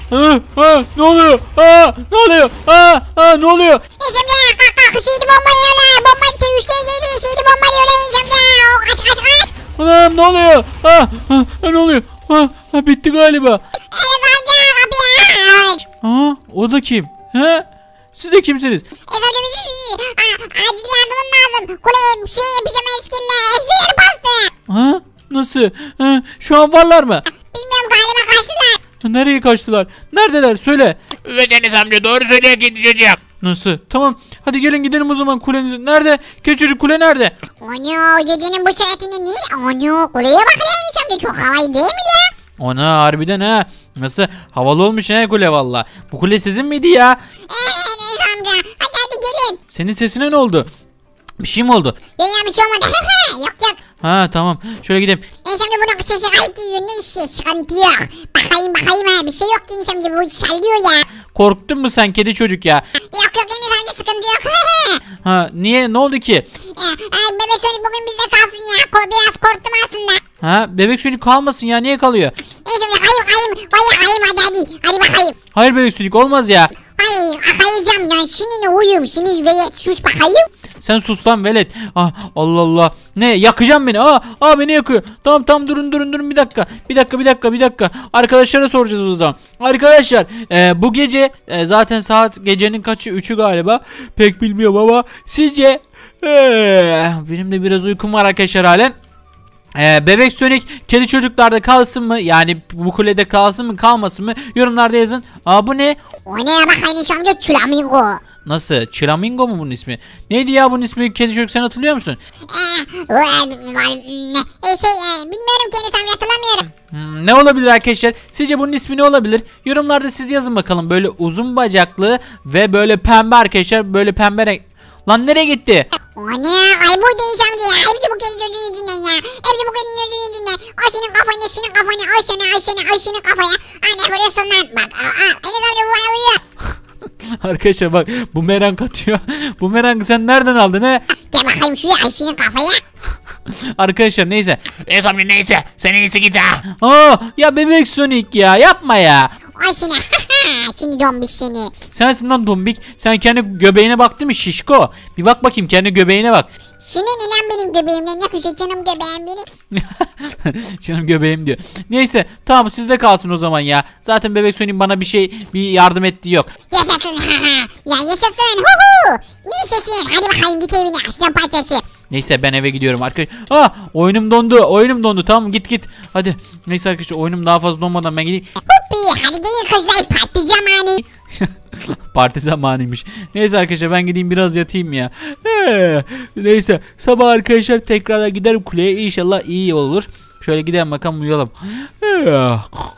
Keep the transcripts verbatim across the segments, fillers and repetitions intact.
Ha, ha, ne oluyor? Ha, ne oluyor? Ha, ha, ne oluyor? Enes amca kalk kalk şeydi bombalıyorlar. Bomba teröristler geldi şeydi bombalıyorlar Enes amca. Kaç kaç kaç. Anam ne oluyor? Ha, ha, ha, ne oluyor? Ha, ha, bitti galiba. Enes amca kapıyı aç. Ha, o da kim? He? Siz de kimsiniz? Enes amca biziz biziz. Aa, acil yardımın lazım. Kuleye şey pijama eskerler. Eksileri bastı. Ha? Nasıl? Ha, şu an varlar mı? Bilmiyorum galiba kaçtılar. Nereye kaçtılar? Neredeler? Söyle. Evet Enes amca doğru söylüyor kedi çocuk. Nasıl? Tamam. Hadi gelin gidelim o zaman kulenize. Nerede? Keçici kule nerede? Ano gecenin bu saatinde değil. Ano kuleye bak ya Enes amca çok havayı değil mi ya? Ana harbiden ha. Nasıl? Havalı olmuş ha kule valla. Bu kule sizin miydi ya? Evet Enes amca. Hadi hadi gelin. Senin sesine ne oldu? Bir şey mi oldu? Ya ya bir şey olmadı. Yok yok. Ha tamam. Şöyle gideyim. Enes amca bunun sesi gayet iyi. Ne işi sıkıntı yok. Bakayım bakayım ha bir şey yok ki Enes amca bu sallıyor ya. Korktun mu sen kedi çocuk ya? Yok yok Enes amca sıkıntı yok. Ha niye? Ne oldu ki? Ee, e, Bebek Sonic bugün bizde kalsın ya. Ko biraz korktum aslında. Ha bebek sönük kalmasın ya. Niye kalıyor? Enes amca kayım kayım. Vay kayım hadi hadi. Hadi bakayım. Hayır bebek sönük olmaz ya. Ay kayacağım lan. Şimdi uyum. Şimdi velet sus bakayım. Sen sus lan velet. Ah Allah Allah. Ne yakacağım beni. Aa, aa beni yakıyor. Tamam tamam durun durun durun bir dakika. Bir dakika bir dakika bir dakika. Arkadaşlara soracağız o zaman. Arkadaşlar e, bu gece e, zaten saat gecenin kaçı? Üçü galiba. Pek bilmiyorum ama sizce e, benim de biraz uykum var arkadaşlar halen. Ee, bebek Sonic kedi çocuklarda kalsın mı? Yani bu kulede kalsın mı kalmasın mı? Yorumlarda yazın. Aa bu ne? O ne bak Enes amca Flamingo. Nasıl? Flamingo mu bunun ismi? Neydi ya bunun ismi? Kedi çocuk sen hatırlıyor musun? Eee e, şey e, bilmiyorum ki Enes amca hatırlamıyorum. Hmm, ne olabilir arkadaşlar? Sizce bunun ismi ne olabilir? Yorumlarda siz yazın bakalım. Böyle uzun bacaklı ve böyle pembe arkadaşlar. Böyle pembe renk. Lan nereye gitti? O ne ay burada Enes amca ya. Hepsi bu kedi çocuğun içinden ya. Hepsi bu kedi çocuğun içinden. O senin kafana senin kafana o sana o sana o senin kafaya. Anne vuruyorsun lan. Bak aa, aa, Enes amca bu bana uyuyor. Arkadaşlar bak bumerang atıyor. Bumerang sen nereden aldın he? Gel bakayım şuraya ay senin kafaya. Arkadaşlar neyse. Enes amca neyse sen iyisi git ha. Aa ya bebek Sonic ya yapma ya. Ay seni seni dombik seni. Sensin lan dombik. Sen kendi göbeğine baktın mı şişko? Bir bak bakayım kendi göbeğine bak. Senin inan benim göbeğimden ne güzel canım göbeğim benim. Canım göbeğim diyor. Neyse tamam sizde kalsın o zaman ya. Zaten bebek Sonic bana bir şey bir yardım ettiği yok. Yaşasın ya yaşasın hu hu. Ne yaşasın hadi bakayım git evine aslan parçası. Neyse ben eve gidiyorum arkadaşlar. Ah oyunum dondu oyunum dondu tamam git git. Hadi neyse arkadaşlar oyunum daha fazla donmadan ben gideyim. Hoppi hadi gelin kızlar parti zamanı. Parti zamanıymış. Neyse arkadaşlar ben gideyim biraz yatayım ya. Ee, neyse sabah arkadaşlar tekrardan giderim kuleye inşallah iyi olur. Şöyle gidelim bakalım uyuyalım. Ee,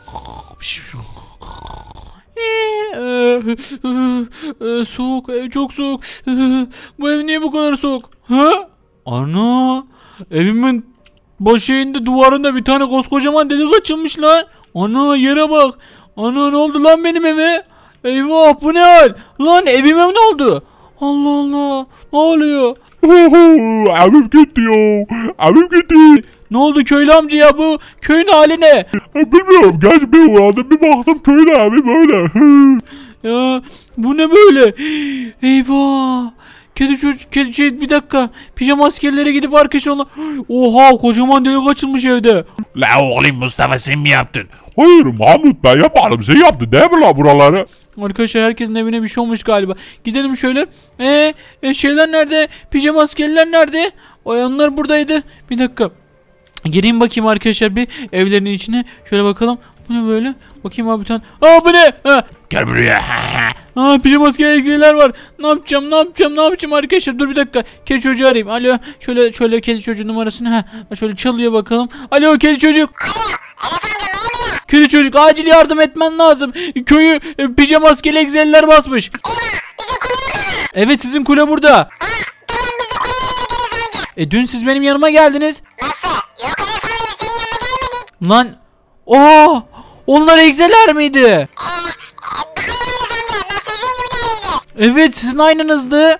ee, soğuk ev çok soğuk. Bu ev niye bu kadar soğuk? Ha? Ana evimin başında duvarında bir tane koskocaman delik açılmış lan. Ana yere bak. Ana ne oldu lan benim eve? Eyvah bu ne hal? Lan evime ne oldu? Allah Allah. Ne oluyor? Evim gitti ya. Evim gitti. Ne oldu köylü amca ya bu? Köyün hali ne? Bilmiyorum. Geç bir uğradım bir baktım köyde evi böyle. Ya bu ne böyle? Eyvah. Kedi çocuk, kedi çocuk bir dakika. Pijama askerlere gidip arkadaşlar ona. Oha kocaman delik açılmış evde. La oğlum Mustafa sen mi yaptın? Hayır Mahmut ben yapmadım. Sen yaptın değil mi la buraları? Arkadaşlar herkesin evine bir şey olmuş galiba. Gidelim şöyle. Eee e, şeyler nerede? Pijama askerler nerede? Ay onlar buradaydı. Bir dakika. Gireyim bakayım arkadaşlar bir evlerinin içine. Şöyle bakalım. Bu ne böyle? Bakayım abi bir tane. Aa bu ne? Ha. Gel buraya. Aa pijama askerler var. Ne yapacağım? Ne yapacağım? Ne yapacağım arkadaşlar? Dur bir dakika. Kedi çocuğu arayayım. Alo. Şöyle şöyle kedi çocuğu numarasını. Ha. Şöyle çalıyor bakalım. Alo kedi çocuk. Kedi çocuk acil yardım etmen lazım. Köyü e, pijama askeri egzeliler basmış. Evet sizin kule burada. E dün siz benim yanıma geldiniz. Lan. Oha. Onlar egzeler miydi? Evet sizin aynınızdı.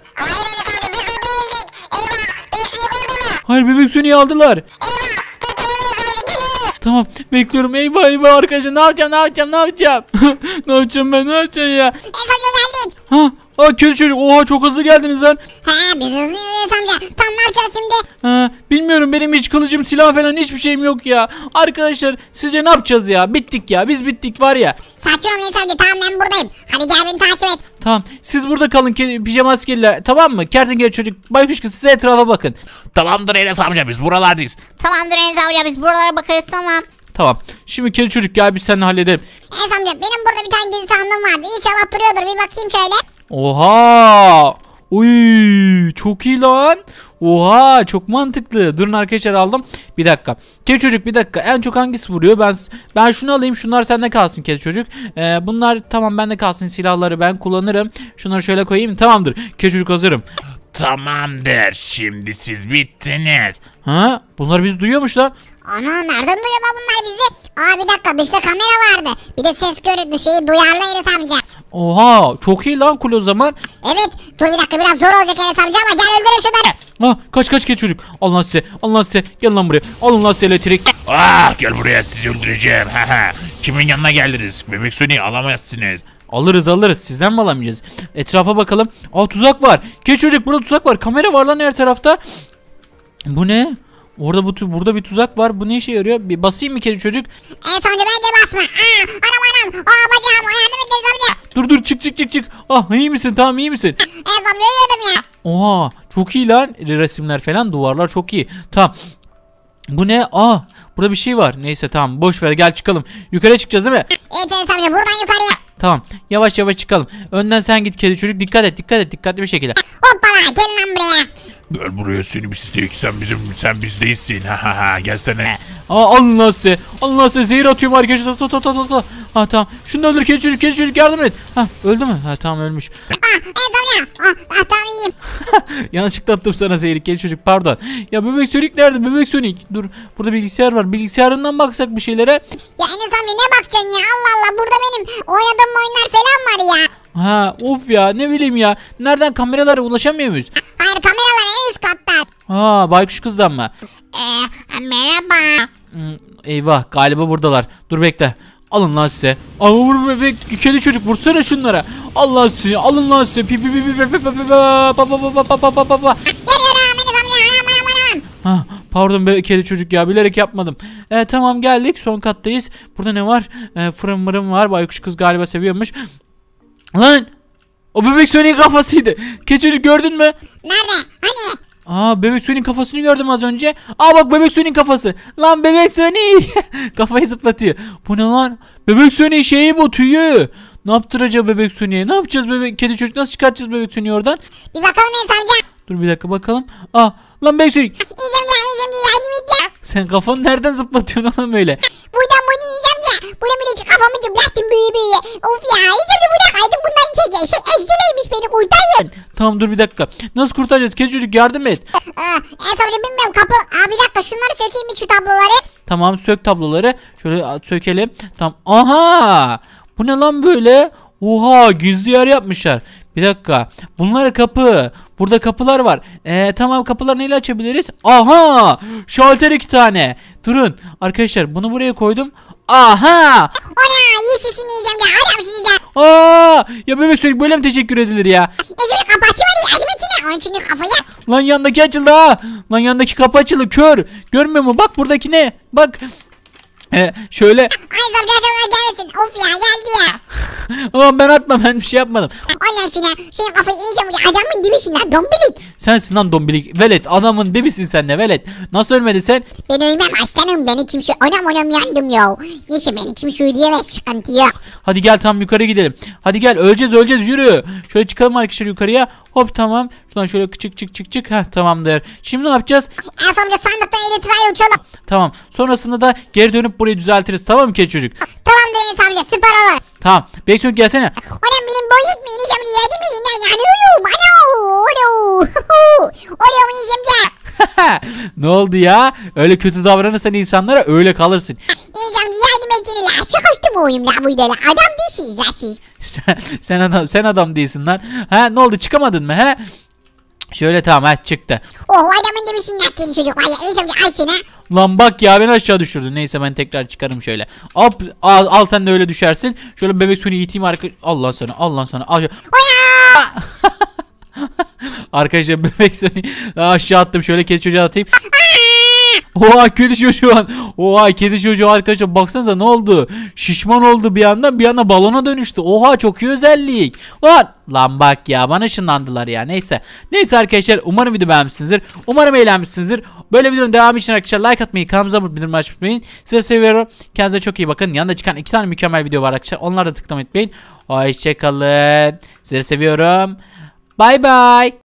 Hayır bebek Sony'yi aldılar. Tamam bekliyorum. Eyvah eyvah arkadaşlar, ne yapacağım ne yapacağım ne yapacağım. Ne yapacağım ben, ne yapacağım ya. Enes amca geldik. Ha, ha kedi çocuk, oha çok hızlı geldiniz lan. Ha biz hızlıyız Enes amca. Tam ne yapacağız şimdi? Ha, bilmiyorum, benim hiç kılıcım silah falan hiçbir şeyim yok ya. Arkadaşlar sizce ne yapacağız ya? Bittik ya, biz bittik var ya. Sakin ol Enes amca, tamam ben buradayım. Hadi gel beni takip et. Tamam siz burada kalın kedi, pijama askeriler, tamam mı? Kertenkele çocuk, baykuş kız, size etrafa bakın. Tamamdır Enes amca, biz buralardayız. Tamamdır Enes amca, biz buralara bakarız, tamam. Tamam şimdi kedi çocuk gel biz seninle halledelim. Enes amca benim burada bir tane gizli sandığım vardı. İnşallah duruyordur, bir bakayım şöyle. Oha! Uy, çok iyi lan. Oha, çok mantıklı. Durun arkadaşlar, aldım. Bir dakika. Kedi çocuk bir dakika. En çok hangisi vuruyor? Ben ben şunu alayım. Şunlar sende kalsın kedi çocuk. Ee, bunlar tamam bende kalsın. Silahları ben kullanırım. Şunları şöyle koyayım. Tamamdır. Kedi çocuk hazırım. Tamamdır, şimdi siz bittiniz. Ha? Bunlar bizi duyuyormuş lan. Ana nereden duyuyorlar bunlar bizi? Aa bir dakika, dışta kamera vardı. Bir de ses görüntü şeyi duyarlı Enes amca. Oha, çok iyi lan kule o zaman. Evet dur bir dakika, biraz zor olacak Enes amca ama gel öldürelim şunları. Ha, kaç kaç kedi çocuk. Allah size. Allah size. Gel lan buraya. Alın lan size elektrik. Ah, gel buraya, sizi öldüreceğim. Kimin yanına geldiniz? Bebek Sony'i alamazsınız. Alırız alırız. Sizden mi alamayacağız? Etrafa bakalım. Aa, tuzak var. Kedi çocuk, burada tuzak var. Kamera var lan her tarafta. Bu ne? Orada bu burada bir tuzak var. Bu ne işe yarıyor? Bir basayım mı kedi çocuk? Enes amca bence basma. Aa anam anam. Aa bacağım, yardım et Enes amca. Dur dur, çık çık çık çık. Ah, iyi misin? Tamam, iyi misin? Enes amca ölüyordum ya. Oha, çok iyi lan. Resimler falan, duvarlar çok iyi. Tamam. Bu ne? Aa, burada bir şey var. Neyse tamam, boş ver, gel çıkalım. Yukarı çıkacağız değil mi? Evet Enes amca, buradan yukarıya. Tamam. Yavaş yavaş çıkalım. Önden sen git kedi çocuk. Dikkat et, dikkat et, dikkatli bir şekilde. Hoppala, gelin lan buraya. Gel buraya, seni bizdeyiz, sen bizim, sen biz değilsin. Ha ha ha, gelsene. Aa, alın lan size. Alın lan size. Zehir atıyorum arkadaşlar. Ta ta ta ta ta. Ha tamam. Şunu da öldür kedi çocuk. Kedi çocuk yardım et. Ha, öldü mü? Ha tamam, ölmüş. Ah Enes amca. Ah, ah tamam iyiyim. Yanlışlıkla attım sana zehri kedi çocuk, pardon. Ya bebek Sonic nerede? Bebek Sonic. Dur. Burada bilgisayar var. Bilgisayarından baksak bir şeylere. Ya Enes amca ne bakacaksın ya? Allah Allah, burada benim oynadığım oyunlar falan var ya. Ha of ya, ne bileyim ya. Nereden, kameralara ulaşamıyor muyuz? Hayır, kameralar en üst katta. Ha, baykuş kızdan mı? Eee merhaba. Hmm, eyvah, galiba buradalar. Dur bekle. Alın lan size. Al vur bebek kedi çocuk, vursana şunlara. Allah sizi, alın lan size. Pi pi pi pi pi pi pi pi pa pa pa pa pa pa pa pa pa. Geliyorum Enes amca. Anam anam anam. Ha, pardon be kedi çocuk ya, bilerek yapmadım. E, tamam geldik, son kattayız. Burada ne var? E, fırın mırın var. Baykuş kız galiba seviyormuş. Lan o bebek Sonic'in kafasıydı. Kedi çocuk gördün mü? Nerede? Hani? Aa, bebek Sonic'in kafasını gördüm az önce. Aa bak, bebek Sonic'in kafası. Lan bebek Sonic. Kafayı zıplatıyor. Bu ne lan? Bebek Sonic şeyi bu, tüyü. Ne yaptıracağız bebek Sonic'e? Ne yapacağız bebek kedi çocuk? Nasıl çıkartacağız bebek Sonic'i oradan? Bir bakalım Enes amca. Dur bir dakika bakalım. Aa lan bebek Sonic. Yiyeceğim ya, yiyeceğim ya. Yardım et ya. Sen kafanı nereden zıplatıyorsun oğlum öyle? Buradan bunu yiyeceğim ya. Buradan birazcık kafamı cıplattım büyü büyü. Of ya, yiyeceğim de buradan kaydım, bundan çeker. Şey egzeleymiş, beni kurtarın. Tamam dur bir dakika. Nasıl kurtaracağız? Kedi çocuk yardım et. Aa, Enes amca bilmiyorum, kapı. Aa bir dakika, şunları sökeyim mi, şu tabloları? Tamam, sök tabloları. Şöyle sökelim. Tamam. Aha! Bu ne lan böyle? Oha, gizli yer yapmışlar. Bir dakika. Bunlar kapı. Burada kapılar var. Ee, tamam, kapıları neyle açabiliriz? Aha! Şalter iki tane. Durun. Arkadaşlar bunu buraya koydum. Aha! Ona yeşilsini yiyeceğim ya. Adamsınız da. Aa! Ya bebek Sonic böyle mi teşekkür edilir ya? Ya şimdi kapı açmadı, yardım etsene. Onun için kafaya. Lan yandaki açıldı ha. Lan yandaki kapı açıldı, kör. Görmüyor mu? Bak buradaki ne? Bak. Ee, şöyle. Enes amca sonra gelsin. Of ya, geldi ya. Ama ben atma, ben bir şey yapmadım. Allah aşkına, senin kafayı yiyeceğim ya. Adamın dibisin lan, dombilik. Sensin lan dombilik. Velet, adamın dibisin sen de velet. Nasıl ölmedin sen? Ben ölmem aslanım, beni kimse anam anam yandım ya. Neyse, beni kimse ödeyemez, sıkıntı yok. Hadi gel, tam yukarı gidelim. Hadi gel, öleceğiz öleceğiz, yürü. Şöyle çıkalım arkadaşlar yukarıya. Hop tamam. Şuradan şöyle çık çık çık çık. Heh, tamamdır. Şimdi ne yapacağız? Enes amca sandıkta elektriği uçalım. Tamam. Sonrasında da geri dönüp burayı düzeltiriz. Tamam mı kedi çocuk? Tamamdır Enes amca, süper olur. Tamam. Bekçilik gelsene. Anam benim boy yetmiyor, Enes amca yardım edin lan, yanıyorum. Ano, ano. Oluyor mu yiyeceğim ya? Ne oldu ya? Öyle kötü davranırsan insanlara öyle kalırsın. Enes amca yardım etsene la. Sıkıştım oyum la burada la. Adam değilsiniz la siz. sen, sen adam sen adam değilsin lan. Ha, ne oldu, çıkamadın mı he? Şöyle tamam, ha çıktı. Oh, adamın demişsin ya kedi çocuk var ya. Enes amca ay sana. Lan bak ya beni aşağı düşürdün. Neyse ben tekrar çıkarım şöyle. Hop al, al sen de öyle düşersin. Şöyle bebek Sonic iteyim arka. Allah sana Allah sana. Al. Arkadaşlar bebek Sonic aşağı attım. Şöyle kedi çocuğa atayım. Oha kedi çocuğu an. Oha kedi çocuğu arkadaşlar baksanıza ne oldu? Şişman oldu bir anda bir anda balona dönüştü. Oha çok iyi özellik. Lan, lan bak ya bana ışınlandılar ya neyse. Neyse arkadaşlar umarım video beğenmişsinizdir. Umarım eğlenmişsinizdir. Böyle videonun devamı için arkadaşlar like atmayı, kanalımıza abone olmayı unutmayın. Size seviyorum. Kendinize çok iyi bakın. Yanında çıkan iki tane mükemmel video var arkadaşlar. Onları da tıklamayı unutmayın. Hoşçakalın. Sizi seviyorum. Bay bay.